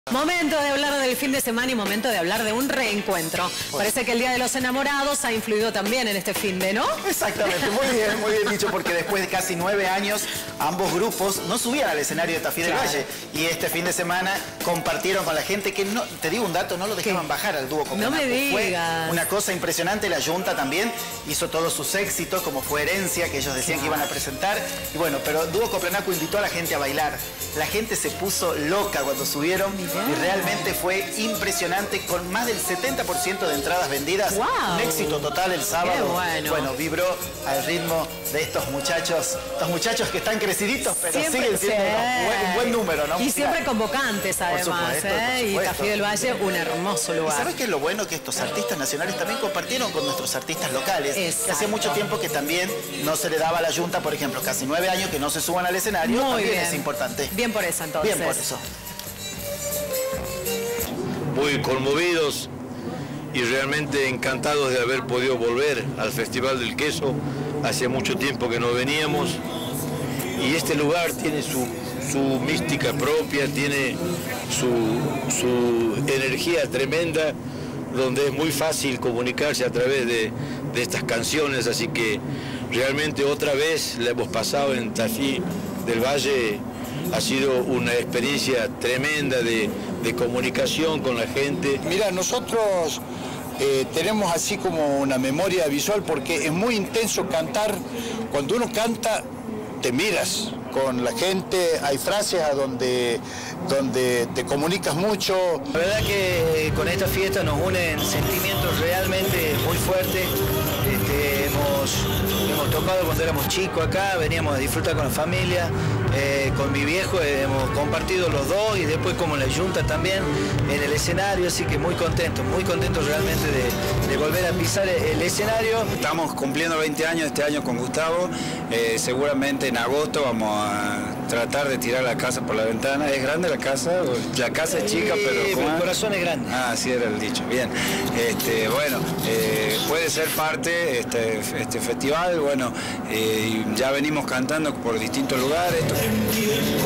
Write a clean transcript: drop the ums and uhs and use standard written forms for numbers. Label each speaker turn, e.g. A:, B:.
A: Momento de hablar del fin de semana y momento de hablar de un reencuentro. Parece que el Día de los Enamorados ha influido también en este fin de, ¿no?
B: Exactamente, muy bien dicho, porque después de casi 9 años, ambos grupos no subían al escenario de Tafí del Valle. Y este fin de semana compartieron con la gente que, no, te digo un dato, no lo dejaban bajar al dúo Copenaco.
A: No me digas.
B: Fue una cosa impresionante. La Junta también hizo todos sus éxitos, como fue Herencia, que ellos decían que iban a presentar. Y bueno, pero Dúo Copenaco invitó a la gente a bailar. La gente se puso loca cuando subieron. Y realmente fue impresionante, con más del 70% de entradas vendidas.
A: Wow.
B: Un éxito total el sábado. Bueno, vibró al ritmo de estos muchachos que están creciditos, pero siempre siguen siendo un buen número, ¿no?
A: Y siempre convocantes, además.
B: Por supuesto.
A: Y Tafí del Valle, un hermoso lugar.
B: ¿Y sabes qué es lo bueno? Que estos artistas nacionales también compartieron con nuestros artistas locales. Que hace mucho tiempo que también no se le daba a la Junta, por ejemplo, casi 9 años que no se suban al escenario.
A: Muy bien.
B: Es importante.
A: Bien por eso, entonces.
B: Bien por eso.
C: Muy conmovidos y realmente encantados de haber podido volver al Festival del Queso. Hace mucho tiempo que no veníamos y este lugar tiene su mística propia, tiene su energía tremenda, donde es muy fácil comunicarse a través de estas canciones, así que realmente otra vez la hemos pasado en Tafí del Valle. Ha sido una experiencia tremenda de comunicación con la gente.
D: Mira, nosotros tenemos así como una memoria visual porque es muy intenso cantar. Cuando uno canta, te miras con la gente, hay frases a donde te comunicas mucho.
E: La verdad que con esta fiesta nos unen sentimientos realmente muy fuertes. Hemos tocado cuando éramos chicos acá, veníamos a disfrutar con la familia, con mi viejo hemos compartido los dos y después como la Junta también en el escenario, así que muy contentos realmente de volver a pisar el escenario.
F: Estamos cumpliendo 20 años este año con Gustavo, seguramente en agosto vamos a tratar de tirar la casa por la ventana. ¿Es grande la casa? La casa es chica, pero
E: el corazón es grande.
F: Ah, así era el dicho, bien. Bueno, puede ser parte este festival, bueno, ya venimos cantando por distintos lugares.